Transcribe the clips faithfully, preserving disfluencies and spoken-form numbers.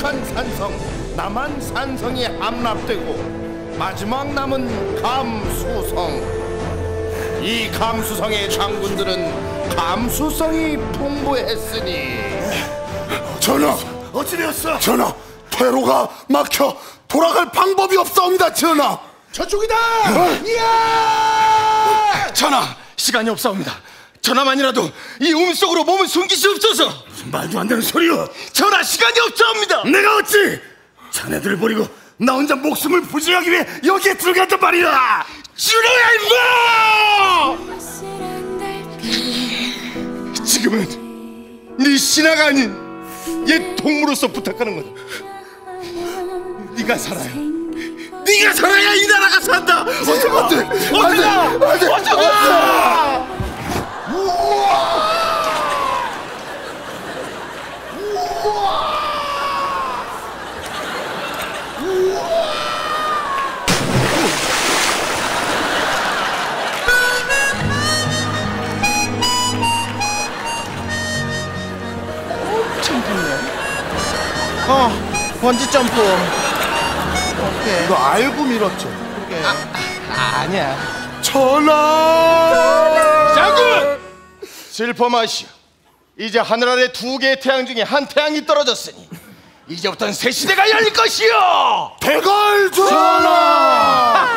북한산성, 남한산성이 함락되고 마지막 남은 감수성. 이 감수성의 장군들은 감수성이 풍부했으니. 전하, 어찌되었어? 전하, 퇴로가 막혀 돌아갈 방법이 없사옵니다. 전하. 저쪽이다. 어? 이야! 전하, 시간이 없사옵니다. 전하만이라도 이 움속으로 몸을 숨기시옵소서. 무슨 말도 안 되는 소리여. 전하, 시간이 없사옵니다. 내가 어찌 자네들을 버리고 나 혼자 목숨을 부지하기 위해 여기에 들어갔단 말이야. 줄여야 임마! 지금은 네 신하가 아닌 옛 동무로서 부탁하는 거다. 네가 살아야, 네가 살아야 이 나라가 산다. 어서 가! 어서 가! 어서 가! 어, 번지 점프. 오케이. 너 알고 밀었죠? 그게. 아, 아, 아니야. 전하! 장군! 슬퍼 마시오. 이제 하늘 아래 두 개의 태양 중에 한 태양이 떨어졌으니 이제부터는 새 시대가 열릴 것이오. 대걸 전하!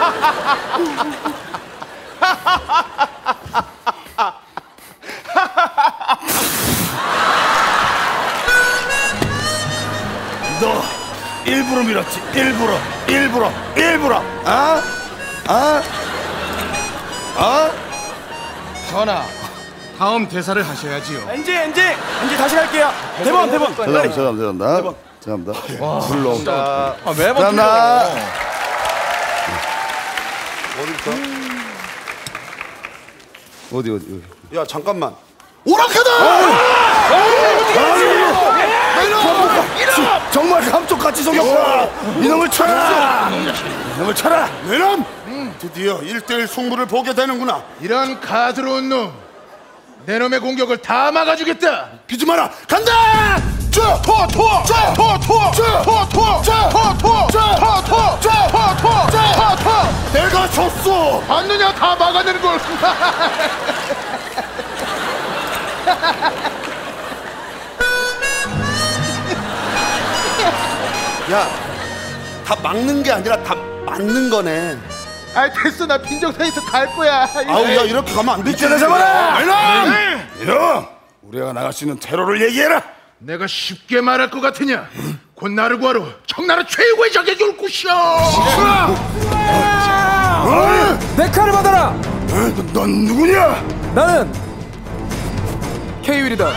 너 일부러 밀었지. 일부러 일부러 일부러. 아? 아? 아? 전하, 다음 대사를 하셔야지요. 엔지 엔지 엔지 다시 갈게요. 대본 대본. 죄송합니다. 죄송합니다. 죄송합니다. 불러. 아, 매번 죄송합니다. 어디 어디 어디. 야 잠깐만. 오락하다! 정말 감쪽같이 속였구나. 이놈을 쳐라. 이놈을 쳐라. 내놈! 드디어 일대일 승부를 보게 되는구나. 이런 가드로운 놈, 내 놈의 공격을 다 막아주겠다. 비지 마라. 간다. 쭉! 토! 토! 쭉! 토! 토! 쭉! 토! 토! 쭉! 토! 토! 쭉! 토! 토! 쭉! 토! 토! 쭉! 토! 토! 내가 졌어. 봤느냐? 다 막아내는 걸. 야, 다 막는 게 아니라 다 맞는 거네. 아, 됐어. 나 빈정상에서 갈 거야. 아우, 야, 이렇게 가면 안 되지. 이때나 잡아라. 이놈! 이놈! 우리가 나갈 수 있는 테러를 얘기해라. 내가 쉽게 말할 것 같으냐? 곧 나를 구하러 청나라 최고의 적에게 올 것이오. 내 칼을 받아라. 넌, 넌 누구냐? 나는 케이윌이다.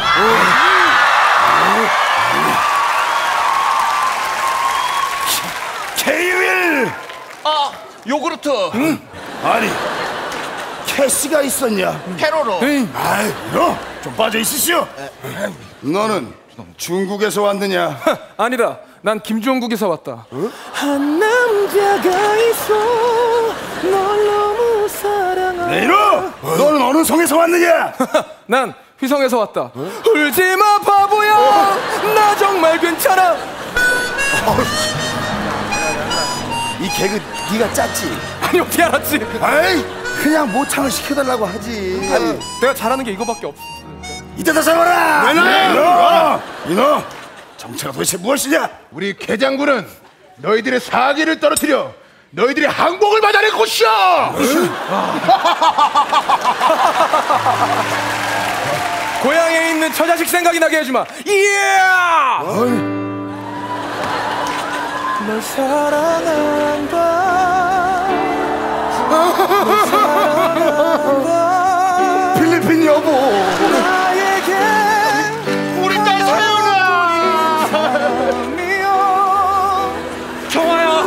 케이윌! 아, 요구르트. 응? 아니, 캐시가 있었냐? 캐로로. 아이, 너 좀 빠져 있으시오. 너는 중국에서 왔느냐? 아니다. 난 김종국에서 왔다. 어? 한 남자가 있어 널 너무 사랑하는. 네, 이놈! 너는 어느 성에서 왔느냐? 난 휘성에서 왔다. 어? 울지마 바보야. 어? 나 정말 괜찮아. 이 개그 네가 짰지? 아니 어떻게 알았지? 아이, 그냥 모창을 시켜달라고 하지. 아니, 내가 잘하는 게 이거밖에 없어. 이때다 잡아라! 이놈! 이놈! 정체가 도대체 무엇이냐? 우리 개장군은 너희들의 사기를 떨어뜨려 너희들의 항복을 받아낼 것이야. 고향에 있는 처자식 생각이 나게 해주마. 이야! 널 사랑한다. 널 사랑한다. 필리핀 여보. 나에게 우리 딸 서연아. 정아야.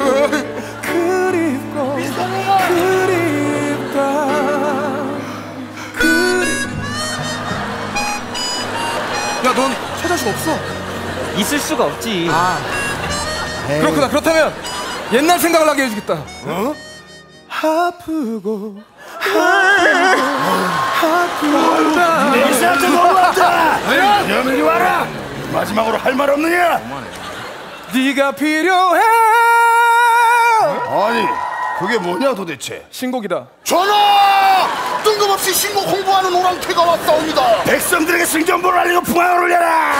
그립고 그립다. 그립. 야, 넌 처자식 없어? 있을 수가 없지. 아. 그렇구나. 그렇다면 옛날 생각을 나게 해주겠다. 어? 아프고 아프고 내 이사한테 너무한다. 야, 이리 와라. 마지막으로 할 말 없느냐? 네가 필요해. 아니 그게 뭐냐 도대체? 신곡이다. 전하! 뜬금없이 신곡 홍보하는 오랑캐가 왔사옵니다. 백성들에게 승전보를 알리고 풍화를 올려라.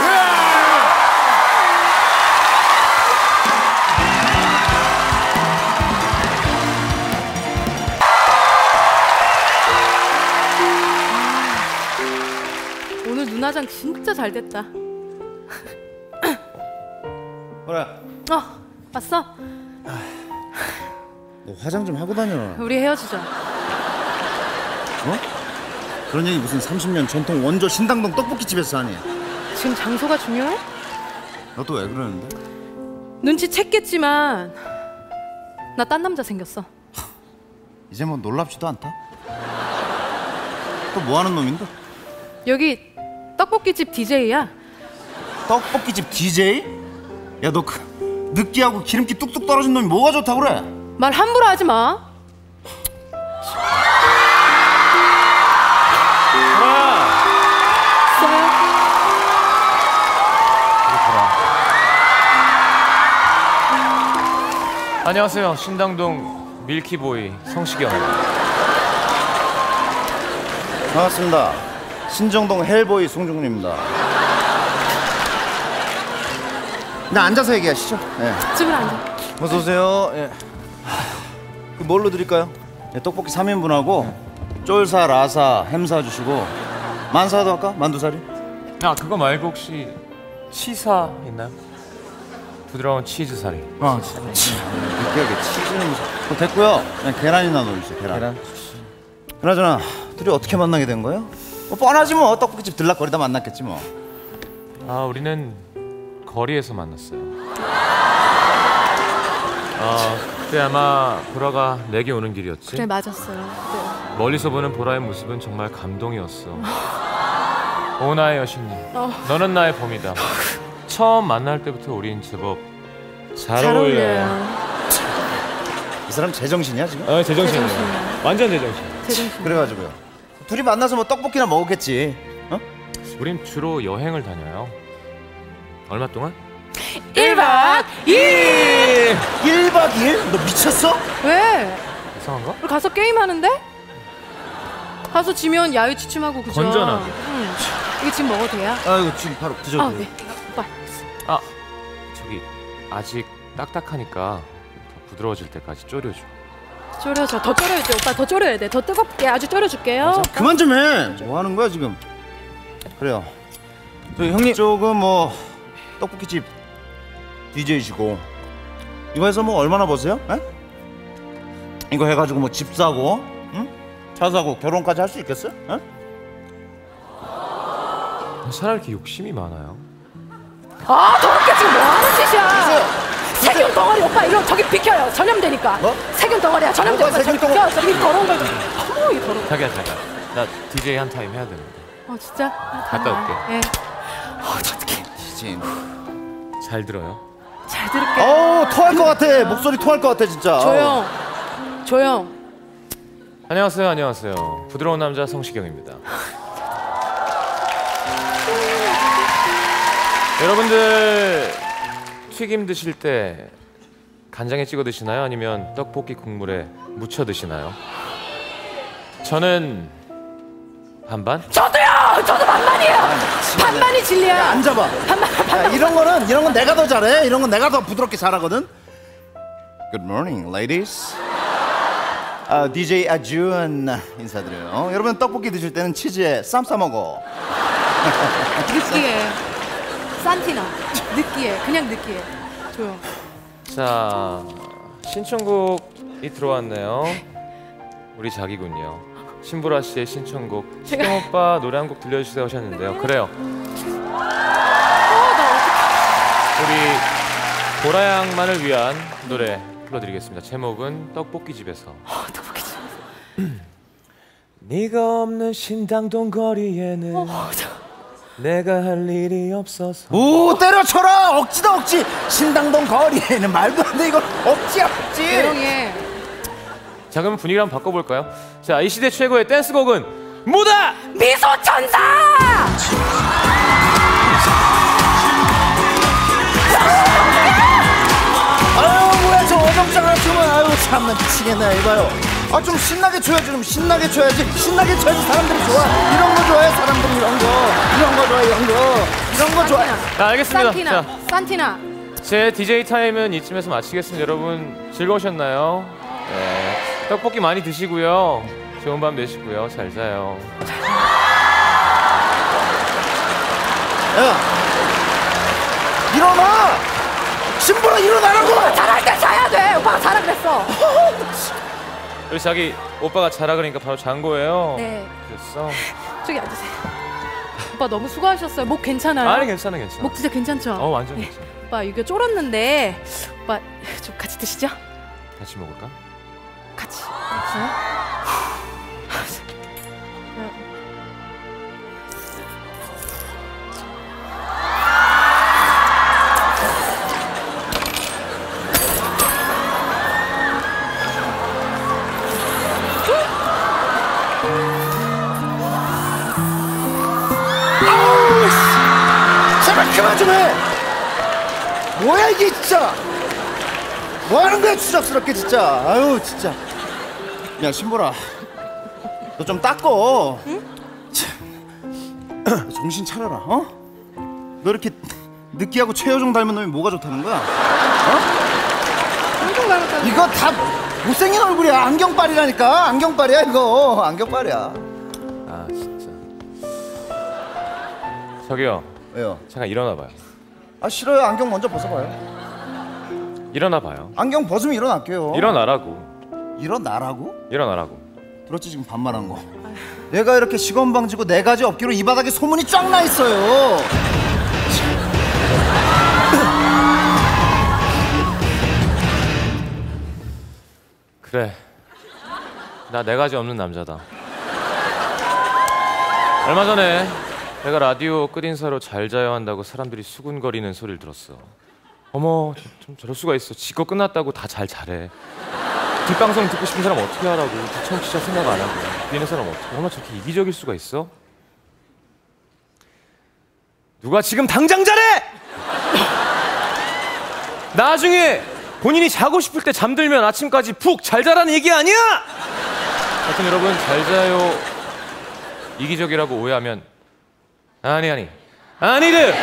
오늘 눈화장 진짜 잘 됐다. 그래. 어, 왔어? 너 화장 좀 하고 다녀. 우리 헤어지자. 어? 그런 얘기 무슨 삼십 년 전통 원조 신당동 떡볶이집에서 하니? 지금 장소가 중요해? 너 또 왜 그러는데? 눈치챘겠지만 나 딴 남자 생겼어. 이제 뭐 놀랍지도 않다. 또 뭐 하는 놈인데? 여기 떡볶이집 디제이야. 떡볶이집 디제이? 야 너 그 느끼하고 기름기 뚝뚝 떨어진 놈이 뭐가 좋다고 그래? 말 함부로 하지 마. 안녕하세요. 신당동 밀키보이 성시경입니다. 반갑습니다. 신정동 헬보이 송중근입니다. 나 앉아서 얘기하시죠. 네. 집을 앉아. 어서 오세요. 예. 그 뭘로 드릴까요? 예, 떡볶이 삼 인분하고 쫄사, 라사, 햄 사주시고 만사도 할까? 만두사리? 아, 그거 말고 혹시 치사 있나요? 부드러운 치즈사리. 아, 진짜. 느끼하게 치즈는 무슨... 어, 됐고요. 그냥 계란이나 넣어주세요. 계란. 계란. 그나저나 둘이 어떻게 만나게 된 거예요? 뭐 뻔하지 뭐. 떡볶이집 들락거리다 만났겠지 뭐. 아, 우리는 거리에서 만났어요. 아, 그때 아마 보라가 내게 오는 길이었지? 그래, 맞았어요. 네. 멀리서 보는 보라의 모습은 정말 감동이었어. 오 나의 여신님, 어. 너는 나의 봄이다. 처음 만날 때부터 우린 제법 잘, 잘 어울려요. 어울려요. 이 사람 제정신이야 지금? 어, 제정신이에요. 제정신이야. 완전 제정신. 제정신. 그래가지고요. 둘이 만나서 뭐 떡볶이나 먹었겠지. 어? 우린 주로 여행을 다녀요. 얼마 동안? 일 박 이 일! 일 박 이 일? 너 미쳤어? 왜? 이상한가? 우리 가서 게임하는데? 가서 지면 야유 취침하고 그죠? 건전하게. 응. 이거 지금 먹어도 돼요? 아 이거 지금 바로 드셔도 아, 돼요. 네. 오빠. 아, 저기 아직 딱딱하니까 더 부드러워질 때까지 졸여줘. 졸여줘. 더 졸여야 돼. 오빠 더 졸여야 돼. 더 뜨겁게 아주 졸여줄게요. 자, 그만 좀 해. 뭐 하는 거야 지금? 그래요. 저희 형님 쪽은 뭐 떡볶이집 디제이시고 이거 해서 뭐 얼마나 버세요? 에? 이거 해가지고 뭐 집 사고, 응? 차 사고 결혼까지 할 수 있겠어요? 에? 사람 이렇게 욕심이 많아요. 아, 더럽게 지금 뭐 하는 짓이야? 세균 덩어리 오빠 이거 저기 비켜요. 전염되니까. 뭐? 세균 덩어리야. 전염되니까. 뭐가 세균 저기 덩어리? 비켜. 저기 더러운 걸 좀. 어머, 이 더러운. 자기야, 자기야. 나 디제이 한 타임 해야 되는데. 어, 진짜? 아, 갔다 올게. 예. 어, 어떡해. 진. 잘 들어요. 잘 들을게. 어우 토할 것 같아. 목소리 토할 것 같아 진짜. 조용. 조용. 안녕하세요, 안녕하세요. 부드러운 남자 성시경입니다. 여러분들 튀김 드실 때 간장에 찍어 드시나요? 아니면 떡볶이 국물에 묻혀 드시나요? 저는 반반? 저도요. 저도 반반이에요. 반반이 진리야. 야, 앉아봐. 반반. 야, 이런 거는 이런 건 내가 더 잘해. 이런 건 내가 더 부드럽게 잘하거든. Good morning, ladies. 아, 디제이 아준 인사드려요. 어, 여러분 떡볶이 드실 때는 치즈에 쌈 싸 먹어. 느끼해. 산티나. 느끼해. 그냥 느끼해. 조용. 자, 신청곡이 들어왔네요. 우리 자기군요. 신보라 씨의 신청곡 제가- 시경 오빠 노래 한 곡 들려주세요 하셨는데요. 그래요. 우리 보라 양만을 위한 노래 불러드리겠습니다. 제목은 떡볶이집에서. 어, 떡볶이집에서. 네가 없는 신당동 거리에는 어, 저... 내가 할 일이 없어서. 오 때려쳐라. 억지다 억지. 신당동 거리에는 말도 안 돼. 이거 억지야 억지. 조용해. 자, 그럼 분위기를 한번 바꿔볼까요? 자, 이 시대 최고의 댄스곡은 뭐다? 미소천사! 참나 미치겠네. 이봐요. 아 좀 신나게 쳐야지. 좀 신나게 쳐야지. 신나게 쳐야지 사람들이 좋아. 이런 거 좋아해 사람들이. 이런 거 이런 거 좋아해. 이런 거 이런 거 좋아해. 자, 알겠습니다. 산티나, 자, 산티나. 제 디제이 타임은 이쯤에서 마치겠습니다. 여러분 즐거우셨나요? 네. 떡볶이 많이 드시고요. 좋은 밤 되시고요. 잘 자요. 야 일어나. 신보라 일어나라고. 잘할 때 자야 돼. 오빠가 자라 그랬어. 우리 자기 오빠가 자라 그러니까 바로 잔 거예요. 네. 됐어. 저기 앉으세요. 오빠 너무 수고하셨어요. 목 괜찮아요? 아니 괜찮아 괜찮아. 목 진짜 괜찮죠? 어 완전 네. 괜찮아. 오빠 이거 쫄았는데 오빠 좀 같이 드시죠? 같이 먹을까? 같이. 알았어요? 제발 그만 좀 해. 뭐야 이게 진짜. 뭐 하는 거야 추잡스럽게 진짜. 아유 진짜. 야 신보라 너 좀 닦어. 응? 정신 차려라. 어? 너 이렇게 느끼하고 최여정 닮은 놈이 뭐가 좋다는 거야? 어? 이거 다 못생긴 얼굴이야. 안경빨이라니까. 안경빨이야 이거. 안경빨이야. 아 진짜. 저기요. 왜요? 잠깐 일어나 봐요. 아 싫어요. 안경 먼저 벗어봐요. 일어나 봐요. 안경 벗으면 일어날게요. 일어나라고. 일어나라고? 일어나라고. 들었지 지금 반말한 거. 내가 이렇게 직원방지고 네 가지 업계로 이 바닥에 소문이 쫙 나 있어요. 그래. 나 네 가지 없는 남자다. 얼마 전에 내가 라디오 끝인사로 잘 자야 한다고 사람들이 수군거리는 소리를 들었어. 어머, 좀, 좀 저럴 수가 있어. 지 거 끝났다고 다 잘 자래. 뒷방송 듣고 싶은 사람 어떻게 하라고. 청취자 생각 안 하고. 뒤에 있는 사람 어떻게. 얼마 저렇게 이기적일 수가 있어? 누가 지금 당장 자래! 나중에 본인이 자고 싶을 때 잠들면 아침까지 푹 잘 자라는 얘기 아니야! 하여튼 여러분 잘 자요 이기적이라고 오해하면 아니 아니 아니들!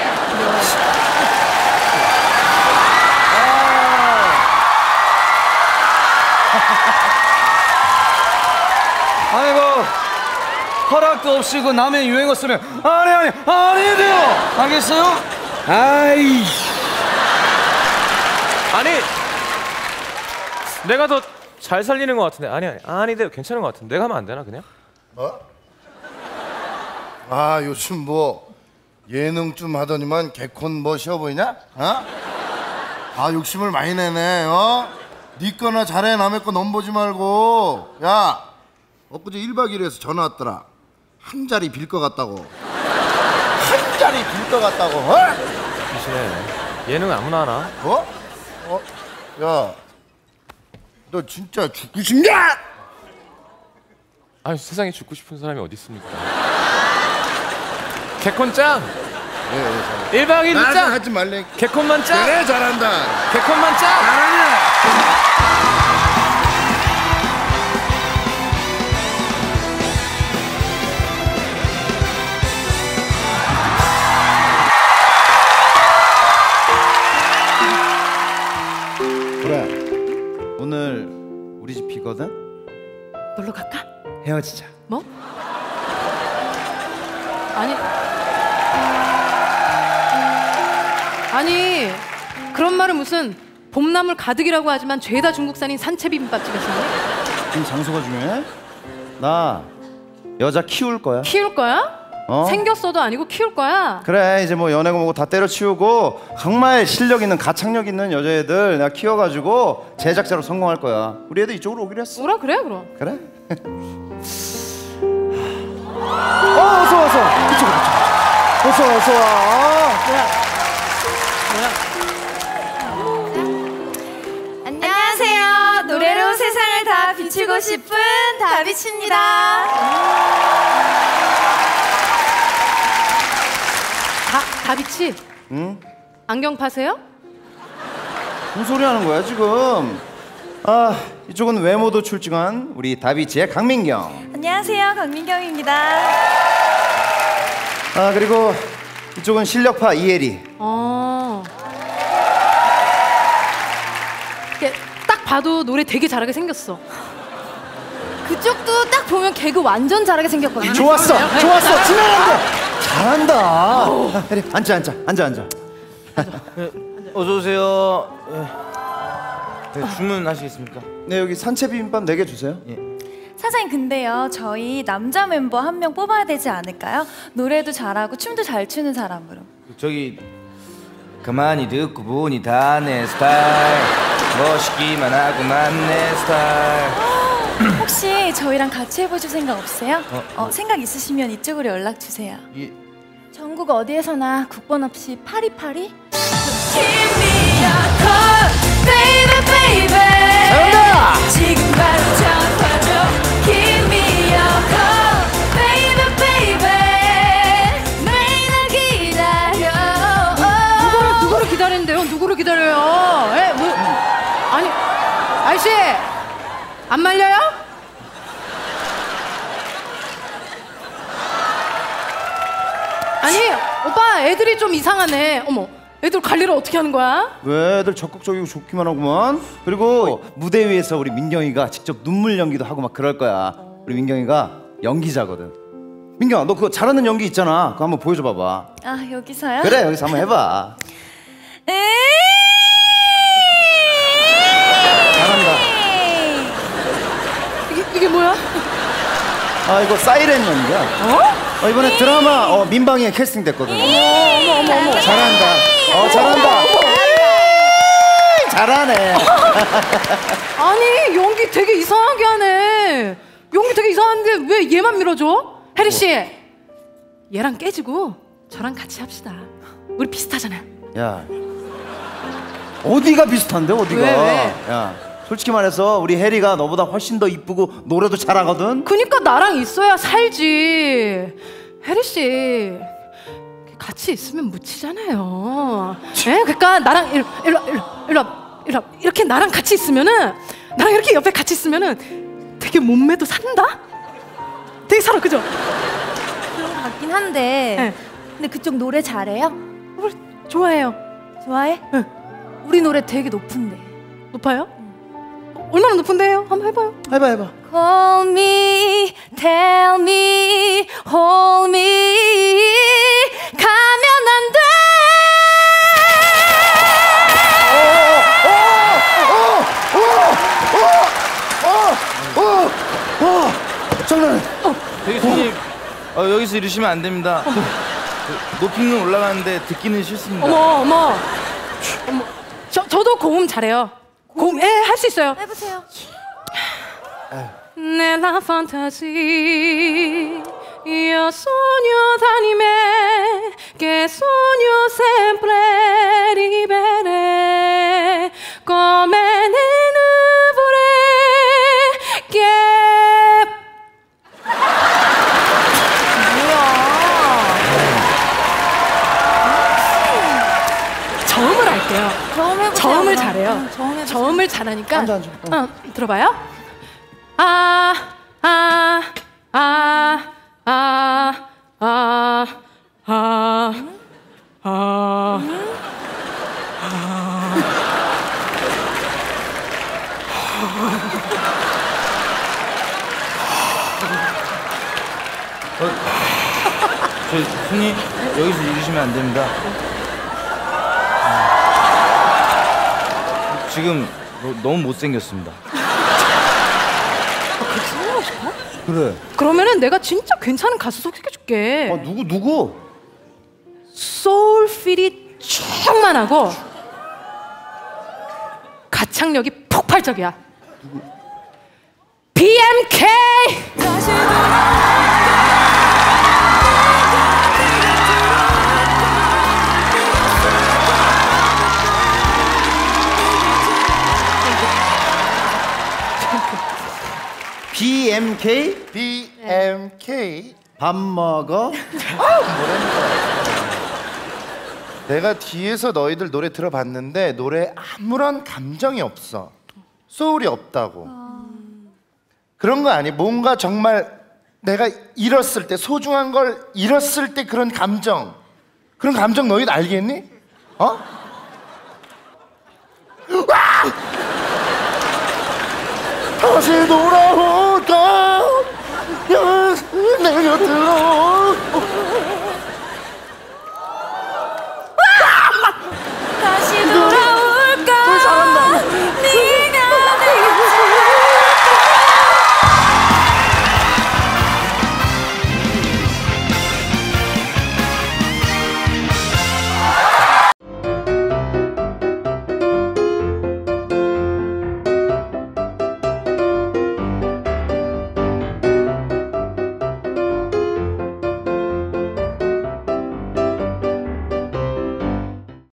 아이고 허락도 없이 그 남의 유행어 쓰면 아니 아니 아니래요. 알겠어요? 아이 아니 내가 더 잘 살리는 것 같은데 아니 아니 아니들 괜찮은 것 같은데 내가 하면 안 되나 그냥? 뭐? 아 요즘 뭐 예능 좀 하더니만 개콘 뭐 쉬워 보이냐? 어? 아 욕심을 많이 내네. 어? 네 거나 잘해 남의 거 넘보지 말고. 야 엊그제 일박 이일에서 전화 왔더라. 한 자리 빌 것 같다고. 한 자리 빌 것 같다고. 어? 대신에 예능 아무나 하나? 어? 어? 야 너 진짜 죽고 싶냐? 아니 세상에 죽고 싶은 사람이 어디 있습니까? 개콘 짱! 예, 예, 잘해. 일박 이일 나한테 짱! 하지 말래. 개콘만 짱! 그래 잘한다. 개콘만 짱! 잘하냐? 그래. 오늘 우리 집 비거든? 놀러 갈까? 헤어지자. 뭐? 아니 아니 그런 말은 무슨 봄나물 가득이라고 하지만 죄다 중국산인 산채비빔밥집에서 하네? 지금 장소가 중요해? 나 여자 키울 거야. 키울 거야? 어? 생겼어도 아니고 키울 거야? 그래 이제 뭐 연애고 뭐고 다 때려치우고 정말 실력 있는 가창력 있는 여자애들 내가 키워가지고 제작자로 성공할 거야. 우리 애들 이쪽으로 오기로 했어. 오라 그래 그럼. 그래? 어 어서 어서 이쪽으로 이쪽으로. 어서 어서 와. 안녕하세요. 노래로 세상을 다 비추고 싶은 다비치입니다. 다 다비치. 응? 안경 파세요? 무슨 소리 하는 거야 지금? 아, 이쪽은 외모도 출중한 우리 다비치의 강민경. 안녕하세요, 강민경입니다. 아, 그리고 이쪽은 실력파 이혜리. 어. 이게 딱 봐도 노래 되게 잘하게 생겼어. 그쪽도 딱 보면 개그 완전 잘하게 생겼거든요. 좋았어, 좋았어, 지나간다. 잘한다. 혜리, 앉아, 앉아, 앉아, 앉아. 어서 오세요. 네, 주문하시겠습니까? 네, 여기 산채 비빔밥 네 개 주세요. 예. 사장님, 근데요, 저희 남자 멤버 한 명 뽑아야 되지 않을까요? 노래도 잘하고 춤도 잘 추는 사람으로. 저기 가만히 듣고 보니 다 내 스타일. 멋있기만 하고만 내 스타일. 혹시 저희랑 같이 해보실 생각 없으세요? 어, 어, 생각 있으시면 이쪽으로 연락 주세요. 예. 전국 어디에서나 국번 없이 파리파리? 잘한다. 지금 바로 전화 줘. Give me your call, baby, baby. 매일 날 기다려. 누구를 누구를 기다리는데요? 누구를 기다려요? 에, 뭐, 아니, 아저씨 안 말려요? 아니, 오빠 애들이 좀 이상하네. 어머, 애들 관리를 어떻게 하는 거야? 왜 애들 적극적이고 좋기만 하구만. 그리고 무대 위에서 우리 민경이가 직접 눈물 연기도 하고 막 그럴 거야. 우리 민경이가 연기자거든. 민경아, 너 그거 잘하는 연기 있잖아. 그거 한번 보여줘 봐봐. 아, 여기서요? 그래, 여기서 한번 해봐. 잘한다. 이게, 이게 뭐야? 아, 이거 사이렌 연기야. 어? 어, 이번에 드라마 어, 민방위에 캐스팅 됐거든. 어머, 어머, 어머, 어머. 잘한다. 어, 잘한다. 잘하네. 아니, 연기 되게 이상하게 하네. 연기 되게 이상한데 왜 얘만 밀어줘? 혜리 씨, 얘랑 깨지고 저랑 같이 합시다. 우리 비슷하잖아요. 야, 어디가 비슷한데 어디가? 왜, 왜? 야, 솔직히 말해서 우리 혜리가 너보다 훨씬 더 이쁘고 노래도 잘하거든. 그니까 나랑 있어야 살지. 혜리 씨, 같이 있으면 묻히잖아요. 예? 그러니까 나랑 일로 일로 일로 일로 일로 이렇게 나랑 같이 있으면은 나랑 이렇게 옆에 같이 있으면은 되게 몸매도 산다. 되게 살아, 그죠? 그런 것 같긴 한데. 네. 근데 그쪽 노래 잘해요? 우리 좋아해요. 좋아해? 네. 우리 노래 되게 높은데. 높아요? 어, 얼마나 높은데요? 한번 해봐요. 해봐 해봐. Call me, tell me, hold me. 가면 안 돼. 어, 장난해. 저기 손님, 어, 여기서 이러시면 안 됩니다. 그, 높이는 올라가는데 듣기는 싫습니다. 어머 어머 어머. 저 저도 고음 잘해요. 고음 예 할 수 있어요. 해보세요. Nella fantasia io sogno d'anime che sogno sempre di bere come le nuvole che 뭐야? 저음을 할게요. 저음 해보세요. 저음을 그럼. 잘해요. 응, 저음 해보세요. 저음을 잘하니까. 앉아, 앉아. 어. 어, 들어봐요. 아, 아, 아, 아, 아, 아, 아, 저 손님, 여기서 이러시면 안 됩니다. 지금 너, 너무 못생겼습니다. 그래. 그러면은 내가 진짜 괜찮은 가수 소개해줄게. 어, 누구 누구? 소울필이 충만하고 가창력이 폭발적이야. 비엠케이. 비엠케이? 비엠케이. 밥 먹어? 내가 뒤에서 너희들 노래 들어봤는데 노래에 아무런 감정이 없어. 소울이 없다고. 그런 거 아니? 뭔가 정말 내가 잃었을 때, 소중한 걸 잃었을 때 그런 감정, 그런 감정 너희도 알겠니? 어? 다시 돌아올까? 내 곁으로